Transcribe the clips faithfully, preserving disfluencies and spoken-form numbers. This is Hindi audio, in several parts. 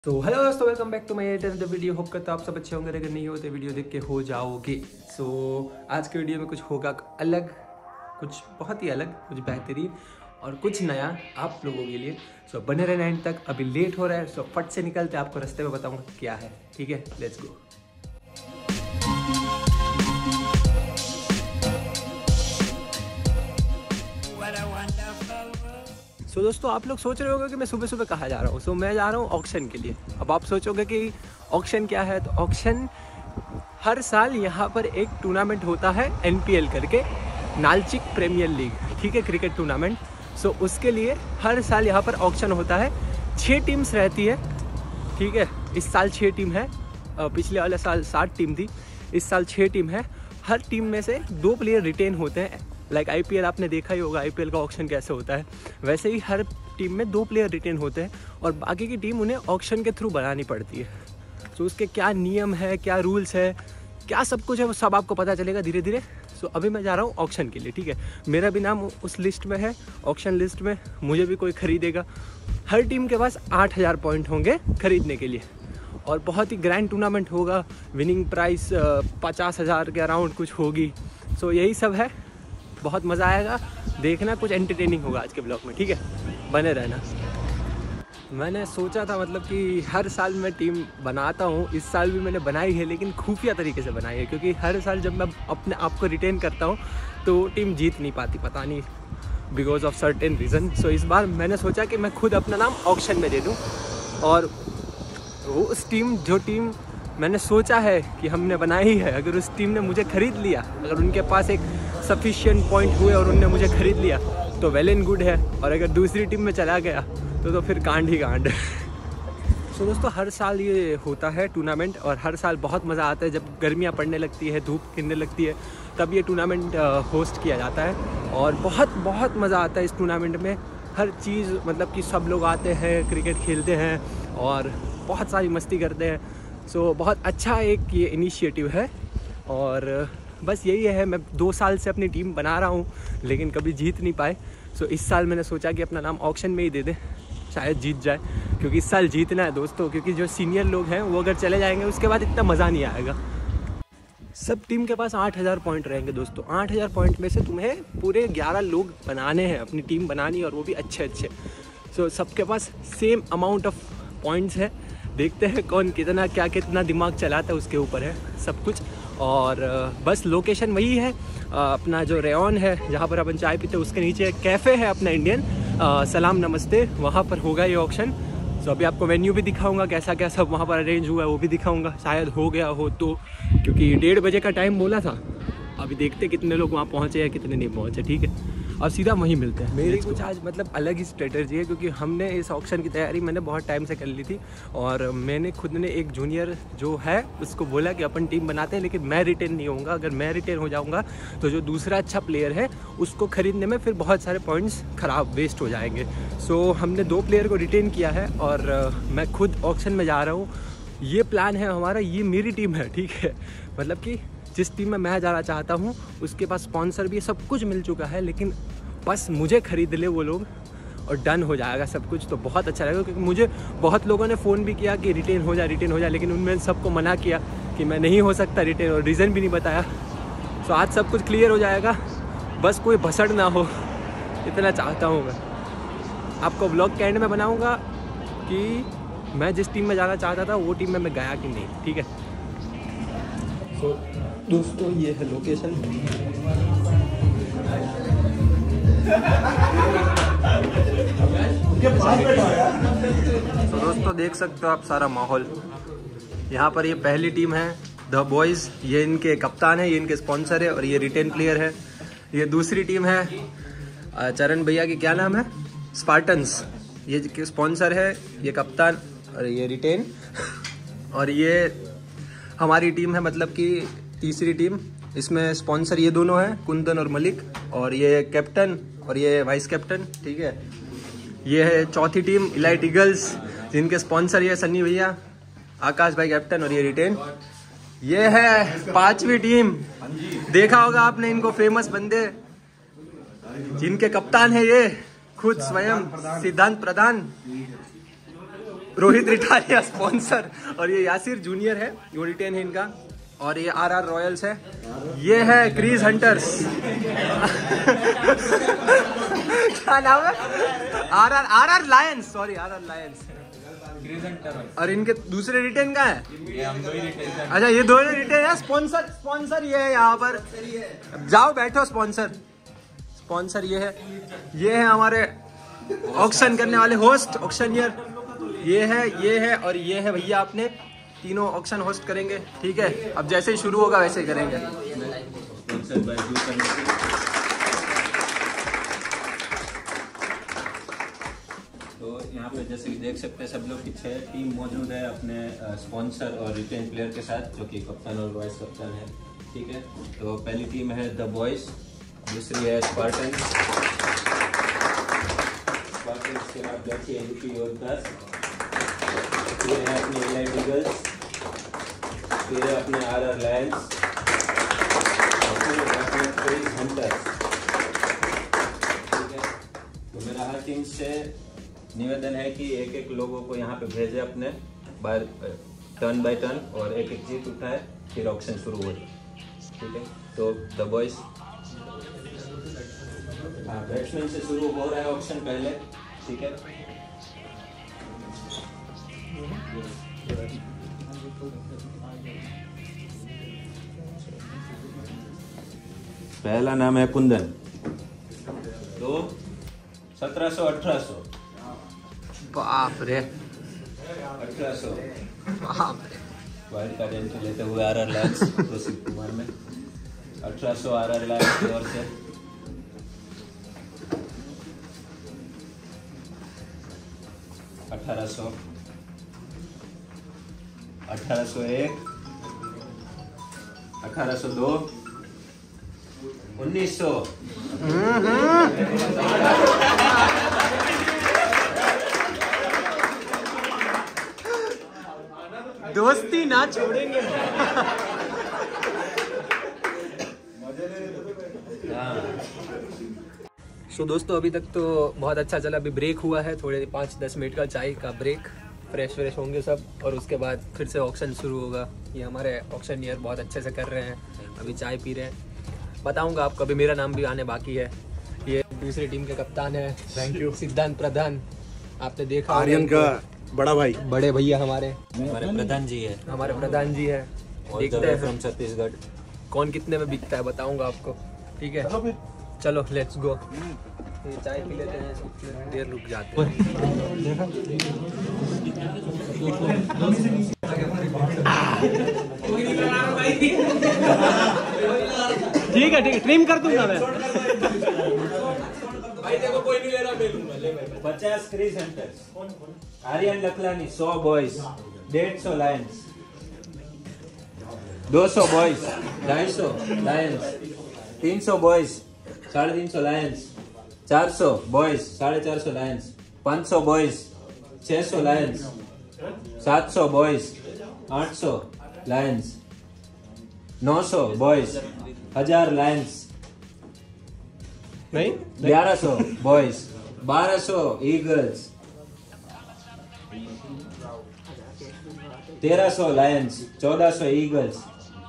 तो हेलो दोस्तों, welcome back to my the video. Hope करता आप सब अच्छे होंगे, अगर नहीं हो तो वीडियो देख के हो जाओगे। सो so, आज के वीडियो में कुछ होगा अलग, कुछ बहुत ही अलग, कुछ बेहतरीन और कुछ नया आप लोगों के लिए। सो so, बने रहना एंड तक। अभी लेट हो रहा है, सो so, फट से निकलते आपको रास्ते में बताऊंगा क्या है। ठीक है, लेट्स गो। सो so, दोस्तों आप लोग सोच रहे होंगे कि मैं सुबह सुबह कहाँ जा रहा हूँ। सो so, मैं जा रहा हूँ ऑक्शन के लिए। अब आप सोचोगे कि ऑक्शन क्या है, तो ऑक्शन हर साल यहाँ पर एक टूर्नामेंट होता है एन पी एल करके, नालचिक प्रीमियर लीग, ठीक है, क्रिकेट टूर्नामेंट। सो so, उसके लिए हर साल यहाँ पर ऑक्शन होता है। छः टीम्स रहती है, ठीक है। इस साल छः टीम है, पिछले वाले साल सात टीम थी, इस साल छः टीम है। हर टीम में से दो प्लेयर रिटेन होते हैं। लाइक आई पी एल आपने देखा ही होगा, आई पी एल का ऑक्शन कैसे होता है, वैसे ही हर टीम में दो प्लेयर रिटेन होते हैं और बाकी की टीम उन्हें ऑक्शन के थ्रू बनानी पड़ती है। सो उसके क्या नियम है, क्या रूल्स है, क्या सब कुछ है, वो सब आपको पता चलेगा धीरे धीरे। सो अभी मैं जा रहा हूँ ऑक्शन के लिए, ठीक है। मेरा भी नाम उस लिस्ट में है, ऑक्शन लिस्ट में, मुझे भी कोई खरीदेगा। हर टीम के पास आठ हज़ार पॉइंट होंगे खरीदने के लिए और बहुत ही ग्रैंड टूर्नामेंट होगा। विनिंग प्राइस पचास हज़ार के अराउंड कुछ होगी। सो यही सब है, बहुत मज़ा आएगा देखना, कुछ एंटरटेनिंग होगा आज के ब्लॉग में, ठीक है, बने रहना। मैंने सोचा था मतलब कि हर साल मैं टीम बनाता हूँ, इस साल भी मैंने बनाई है, लेकिन खुफिया तरीके से बनाई है, क्योंकि हर साल जब मैं अपने आप को रिटेन करता हूँ तो टीम जीत नहीं पाती, पता नहीं because of certain reason. So इस बार मैंने सोचा कि मैं खुद अपना नाम ऑक्शन में दे दूँ और वो उस टीम, जो टीम मैंने सोचा है कि हमने बनाई है, अगर उस टीम ने मुझे ख़रीद लिया, अगर उनके पास एक सफिशिएंट पॉइंट हुए और उनने मुझे ख़रीद लिया तो वेल एंड गुड है, और अगर दूसरी टीम में चला गया तो तो फिर कांड ही कांड। सो दोस्तों हर साल ये होता है टूर्नामेंट और हर साल बहुत मज़ा आता है। जब गर्मियाँ पड़ने लगती है, धूप खिलने लगती है, तब ये टूर्नामेंट होस्ट किया जाता है और बहुत बहुत मज़ा आता है इस टूर्नामेंट में। हर चीज़ मतलब कि सब लोग आते हैं, क्रिकेट खेलते हैं और बहुत सारी मस्ती करते हैं। सो so, बहुत अच्छा एक ये इनिशिएटिव है और बस यही है। मैं दो साल से अपनी टीम बना रहा हूँ लेकिन कभी जीत नहीं पाए। सो so, इस साल मैंने सोचा कि अपना नाम ऑक्शन में ही दे दें, शायद जीत जाए, क्योंकि इस साल जीतना है दोस्तों। क्योंकि जो सीनियर लोग हैं वो अगर चले जाएंगे उसके बाद इतना मज़ा नहीं आएगा। सब टीम के पास आठ हज़ार पॉइंट रहेंगे दोस्तों। आठ हज़ार पॉइंट में से तुम्हें पूरे ग्यारह लोग बनाने हैं, अपनी टीम बनानी, और वो भी अच्छे अच्छे। सो so, सबके पास सेम अमाउंट ऑफ पॉइंट्स है। देखते हैं कौन कितना क्या कितना दिमाग चलाता है, उसके ऊपर है सब कुछ। और बस लोकेशन वही है, अपना जो रेयन है जहाँ पर अपन चाय पीते हैं, उसके नीचे कैफ़े है अपना इंडियन, सलाम नमस्ते, वहाँ पर होगा ये ऑक्शन। सो अभी आपको वेन्यू भी दिखाऊंगा, कैसा क्या सब वहाँ पर अरेंज हुआ है वो भी दिखाऊंगा, शायद हो गया हो तो, क्योंकि डेढ़ बजे का टाइम बोला था। अभी देखते कितने लोग वहाँ पहुँचे या कितने नहीं पहुँचे, ठीक है, और सीधा वहीं मिलते हैं। मेरी कुछ आज मतलब अलग ही स्ट्रेटजी है, क्योंकि हमने इस ऑक्शन की तैयारी मैंने बहुत टाइम से कर ली थी और मैंने खुद ने एक जूनियर जो है उसको बोला कि अपन टीम बनाते हैं, लेकिन मैं रिटेन नहीं होऊंगा। अगर मैं रिटेन हो जाऊंगा तो जो दूसरा अच्छा प्लेयर है उसको खरीदने में फिर बहुत सारे पॉइंट्स ख़राब वेस्ट हो जाएंगे। सो हमने दो प्लेयर को रिटेन किया है और मैं खुद ऑक्शन में जा रहा हूँ। ये प्लान है हमारा, ये मेरी टीम है, ठीक है। मतलब कि जिस टीम में मैं जाना चाहता हूँ उसके पास स्पॉन्सर भी सब कुछ मिल चुका है, लेकिन बस मुझे ख़रीद ले वो लोग और डन हो जाएगा सब कुछ। तो बहुत अच्छा लगेगा, क्योंकि मुझे बहुत लोगों ने फ़ोन भी किया कि रिटेन हो जा रिटेन हो जा, लेकिन उनमें सबको मना किया कि मैं नहीं हो सकता रिटेन, और रीज़न भी नहीं बताया। सो आज सब कुछ क्लियर हो जाएगा, बस कोई भसड़ ना हो, इतना चाहता हूँ मैं। आपको ब्लॉग के एंड में बनाऊँगा कि मैं जिस टीम में जाना चाहता था वो टीम में मैं गया कि नहीं, ठीक है। सो दोस्तों ये है लोकेशन। तो दोस्तों देख सकते हो आप सारा माहौल। यहाँ पर ये पहली टीम है द बॉयज़, ये इनके कप्तान है, ये इनके स्पॉन्सर है और ये रिटेन प्लेयर है। ये दूसरी टीम है चरण भैया की, क्या नाम है, स्पार्टन्स, ये स्पॉन्सर है, ये कप्तान और ये रिटेन। और ये हमारी टीम है, मतलब कि तीसरी टीम, इसमें स्पॉन्सर ये दोनों हैं, कुंदन और मलिक, और ये कैप्टन और ये वाइस कैप्टन, ठीक है। ये है चौथी टीम इलाइट ईगल्स, जिनके स्पॉन्सर ये सन्नी भैया, आकाश भाई कैप्टन और ये रिटेन। ये है पांचवी टीम, देखा होगा आपने इनको, फेमस बंदे, जिनके कप्तान है ये खुद स्वयं सिद्धांत प्रधान। रोहित रिटालिया स्पॉन्सर, और ये यासिर जूनियर है, यूडी टेन है इनका, और ये आर आर रॉयल्स है, ये है क्रीज हंटर्स क्या नाम है, R R R R lions, sorry R R lions, और इनके दूसरे रिटेन का है, ये हम दो ही रिटेन। अच्छा ये दो ही रिटेन है। स्पॉन्सर स्पॉन्सर ये है यहाँ पर, जाओ बैठो, स्पॉन्सर स्पॉन्सर ये है, ये है हमारे ऑक्शन करने वाले होस्ट, ऑक्शनियर, ये है ये है और ये है भैया, आपने तीनों ऑक्शन होस्ट करेंगे, ठीक है। अब जैसे ही शुरू होगा वैसे ही करेंगे। तो यहाँ पे जैसे कि देख सकते हैं सब लोग की छह टीम मौजूद है अपने स्पॉन्सर और रिटेन प्लेयर के साथ, जो कि कप्तान और वाइस कप्तान है, ठीक है। तो पहली टीम है द बॉयज, दूसरी है स्पार्टन, स्पार्टन के बाद बैठी है यूपी योद्धास, फिर है अपने एलाइट ईगल्स, फिर है अपने आर आर लायंस, और फिर है अपने क्रीज हंटर्स, ठीक है। तो मेरा हर टीम से निवेदन है कि एक एक लोगों को यहाँ पे भेजे अपने बाय टर्न बाय टर्न, और एक एक जीत उठाए, फिर ऑक्शन शुरू हो जाए, ठीक है। तो द बॉयज बैट्समैन से शुरू हो रहा है ऑक्शन पहले, ठीक है। पहला नाम है कुंदन, तो सत्रह सौ अठारह सौ, बाप रे अठारह सौ, बाप रे, वाइल्ड कार्ड एंट्री लेते हुए R R lions Kaushik Kumar में, अठारह सौ आर आर लायंस की ओर से, अठारह सौ, अठारह सौ एक, अठारह सौ दो, उन्नीस सौ, दोस्ती ना छोड़ेंगे। सो दोस्तों अभी तक तो बहुत अच्छा चला, अभी ब्रेक हुआ है, थोड़े पाँच दस मिनट का चाय का ब्रेक, फ्रेश फ्रेश होंगे सब, और उसके बाद फिर से ऑक्शन शुरू होगा। ये हमारे ऑक्शनियर बहुत अच्छे से कर रहे हैं, अभी चाय पी रहे हैं। बताऊंगा आपको, अभी मेरा नाम भी आने बाकी है। ये दूसरी टीम के कप्तान है, थैंक यू, सिद्धांत प्रधान, आपने देखा, आर्यन का बड़ा भाई, बड़े भैया हमारे हमारे प्रधान जी है, हमारे प्रधान जी है। देखते हैं फ्रॉम छत्तीसगढ़ कौन कितने में बिकता है, बताऊंगा आपको, ठीक है। चलो लेट्स गो, ये चाय पी लेते हैं, कुछ देर रुक जाते हैं। ठीक है ठीक है, ट्रिम कर दूंगा मैं। भाई देखो कोई नहीं ले रहा, मैं लूंगा, ले भाई। पचास क्रीज हंटर्स, आर्यन लखलानी, सौ बॉयज, डेढ़ सौ लायंस, दो सौ बॉयज, ढाई सौ लायंस, तीन सौ बॉयज, साढ़े तीन सौ लायंस, चार सौ बॉयज, साढ़े चार सौ लायंस, पाँच सौ बॉयज, छह सौ लायंस, सात सौ बॉयज, आठ सौ लायंस, नौ सौ बॉयज, हजार लायंस, नहीं ग्यारह सौ बॉयज, बारह सौ ईगल्स, तेरह सौ लायंस, चौदह सौ ईगल्स,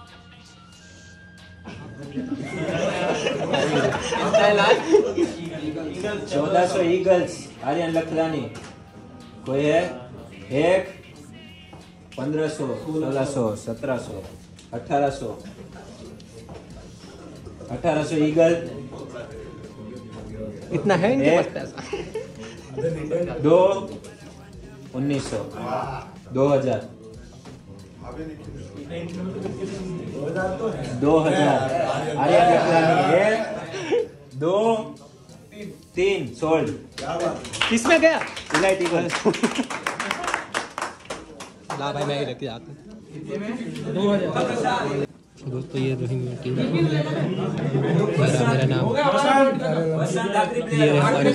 चौदह सौ ईगल्स, आर्यन लखलानी, कोई है एक, पंद्रह सौ, सोलह सौ, सत्रह सौ, अठारह सौ, अठारह सौ ईगल, इतना है इनके पास पैसा। दो, उन्नीस सौ, दो हजार, दो हजार, आर्यन लखलानी, एक, दो, तीन, सोल्ड, किसमें गया? इलाइट ईगल, ला भाई मैं ही रख के जाता हूँ। दोस्तों ये रोहिंग्या टीम, मेरा मेरा नाम, ये हमारे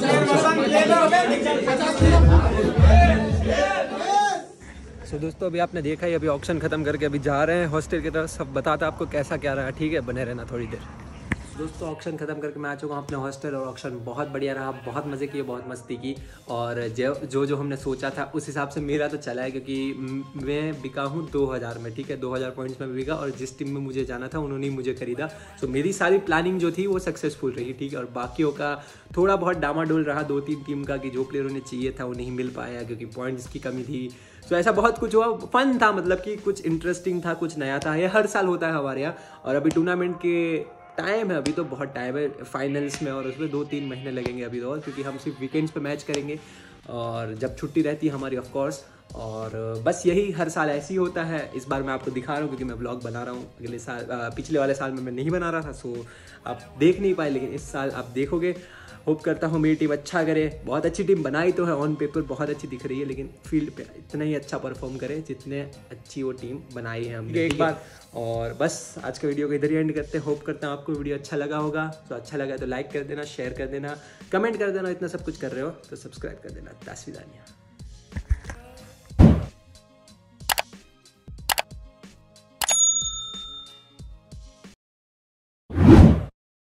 सो दोस्तों अभी आपने देखा ही, अभी ऑक्शन खत्म करके अभी जा रहे हैं हॉस्टल की तरफ। सब बताता आपको कैसा क्या रहा, ठीक है, बने रहना थोड़ी देर। दोस्तों ऑक्शन खत्म करके मैं आ चुका हूँ अपने हॉस्टल और ऑक्शन बहुत बढ़िया रहा, बहुत मज़े किए, बहुत मस्ती की और जो जो जो हमने सोचा था उस हिसाब से मेरा तो चला है क्योंकि मैं बिका हूँ दो हज़ार में, ठीक है, दो हज़ार पॉइंट्स में बिका और जिस टीम में मुझे जाना था उन्होंने मुझे खरीदा। तो मेरी सारी प्लानिंग जो थी वो सक्सेसफुल रही, ठीक है। और बाकियों का थोड़ा बहुत डामाडोल रहा दो तीन टीम का कि जो प्लेयर उन्हें चाहिए था वो नहीं मिल पाया क्योंकि पॉइंट्स की कमी थी। तो ऐसा बहुत कुछ हुआ, फन था, मतलब कि कुछ इंटरेस्टिंग था, कुछ नया था। ये हर साल होता है हमारे यहाँ और अभी टूर्नामेंट के टाइम है, अभी तो बहुत टाइम है फाइनल्स में और उसमें दो तीन महीने लगेंगे अभी तो और, क्योंकि हम सिर्फ वीकेंड्स पे मैच करेंगे और जब छुट्टी रहती है हमारी ऑफ कोर्स। और बस यही हर साल ऐसे ही होता है। इस बार मैं आपको दिखा रहा हूँ क्योंकि मैं व्लॉग बना रहा हूँ, अगले साल पिछले वाले साल में मैं नहीं बना रहा था सो आप देख नहीं पाए, लेकिन इस साल आप देखोगे। होप करता हूँ मेरी टीम अच्छा करे, बहुत अच्छी टीम बनाई तो है, ऑन पेपर बहुत अच्छी दिख रही है, लेकिन फील्ड पे इतना ही अच्छा परफॉर्म करे जितने अच्छी वो टीम बनाई है हमने एक बार। और बस आज का वीडियो को इधर ही एंड करते हैं। होप करता हूँ आपको वीडियो अच्छा लगा होगा, तो अच्छा लगा तो लाइक कर देना, शेयर कर देना, कमेंट कर देना, इतना सब कुछ कर रहे हो तो सब्सक्राइब कर देना। दासविदानिया।